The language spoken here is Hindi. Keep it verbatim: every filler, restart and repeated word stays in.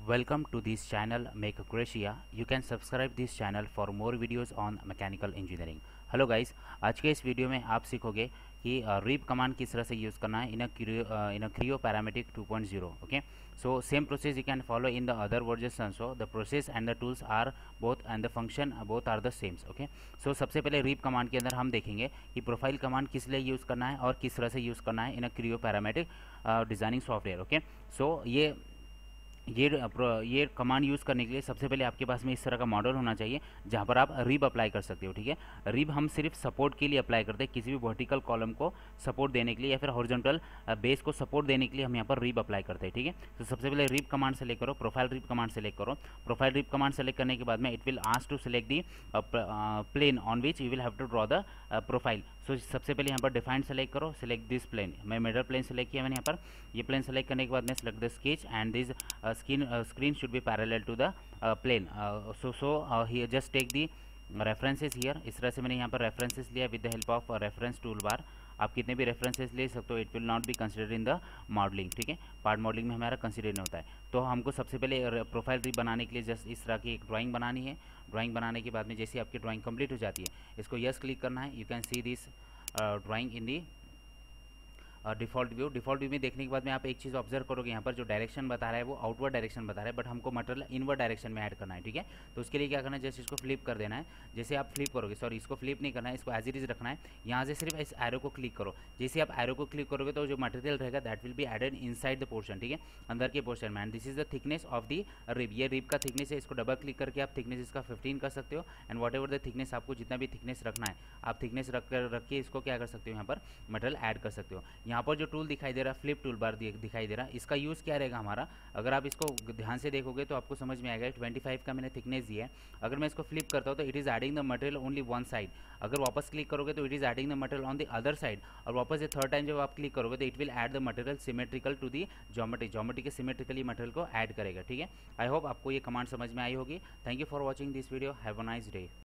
Welcome to this channel MechIT-KAH. You can subscribe this channel for more videos on mechanical engineering. Hello guys, आज के इस वीडियो में आप सीखोगे कि रिब कमांड किस तरह से यूज़ करना है in a in a Creo Parametric two point zero. Okay, so same process you can follow in the other versions also. The process and the tools are both and the function both are the sames. Okay, so सबसे पहले रिब कमांड के अंदर हम देखेंगे कि प्रोफाइल कमांड किस लिए यूज़ करना है और किस तरह से यूज़ करना है in a Creo Parametric designing software. Okay, so ये ये ये कमांड यूज़ करने के लिए सबसे पहले आपके पास में इस तरह का मॉडल होना चाहिए जहाँ पर आप रिब अप्लाई कर सकते हो. ठीक है, रिब हम सिर्फ सपोर्ट के लिए अप्लाई करते हैं, किसी भी वर्टिकल कॉलम को सपोर्ट देने के लिए या फिर हॉरिजॉन्टल बेस को सपोर्ट देने के लिए हम यहाँ पर रिब अप्लाई करते हैं. ठीक है, तो सबसे पहले रिब कमांड सेलेक्ट करो, प्रोफाइल रिब कमांड सेलेक्ट करो. प्रोफाइल रिब कमांड सेलेक्ट करने के बाद में it will ask to select the plane on which you will have to draw the profile. So सबसे पहले यहाँ पर डिफाइन सेलेक्ट करो, सेलेक्ट दिस प्लेन. मैं मिडल प्लेन सेलेक्ट किया मैंने यहाँ पर. ये प्लेन सेलेक्ट करने के बाद में select the sketch and this screen screen should be parallel to the uh, plane. Uh, so so uh, here just take the references here. इस तरह से मैंने यहाँ पर references लिया with the help of uh, reference toolbar. आप कितने भी references ले सकते हो, it will not be considered in the modeling. ठीक है, पार्ट मॉडलिंग में हमारा कंसिडर नहीं होता है. तो हमको सबसे पहले प्रोफाइल रिब बनाने के लिए जस्ट इस तरह की एक ड्राइंग बनानी है. ड्राइंग बनाने के बाद में जैसे आपकी ड्राइंग कंप्लीट हो जाती है, इसको यस क्लिक करना है. You can see this drawing in the default view. Default view में देखने के बाद में आप एक चीज़ ऑब्जर्व करोगे, यहाँ पर जो डायरेक्शन बता रहा है वो आउटवर्ड डायरेक्शन बता रहा है, बट हमको मटेरियल इनवर्ड डायरेक्शन में ऐड करना है. ठीक है, तो उसके लिए क्या करना है, जस्ट इसको फ्लिप कर देना है. जैसे आप फ्लिप करोगे, सॉरी इसको फ्लिप नहीं करना है, इसको एज इट इज़ रखना है. यहाँ से सिर्फ इस एरो को क्लिक करो. जैसे आप एरो को क्लिक करोगे तो जो मटेरियल रहेगा that will be added inside the portion. ठीक है, अंदर के पोर्शन में. And this is the thickness of the rib. ये रिब का थिकनेस है, इसको डबल क्लिक करके आप थिकनेस इसका फिफ्टीन कर सकते हो. And whatever the thickness, आपको जितना भी थिकनेस रखना है आप थिकनेस रख कर रख के इसको क्या कर सकते हो, यहाँ पर मटेरियल ऐड कर सकते हो. यहाँ पर जो टूल दिखाई दे रहा है, फ्लिप टूल बार दिखाई दे रहा है, इसका यूज़ क्या रहेगा हमारा, अगर आप इसको ध्यान से देखोगे तो आपको समझ में आएगा. पच्चीस का मैंने थिकनेस दिया है. अगर मैं इसको फ्लिप करता हूँ तो it is adding the material only one side. अगर वापस क्लिक करोगे तो it is adding the material on the other side. और वापस ये थर्ड टाइम जब आप क्लिक करोगे तो it will add the material symmetrical to the geometry. Geometry के सिमेट्रिकली मटेरियल को ऐड करेगा. ठीक है, आई होप आपको ये कमांड समझ में आई होगी. Thank you for watching this video. Have a nice day.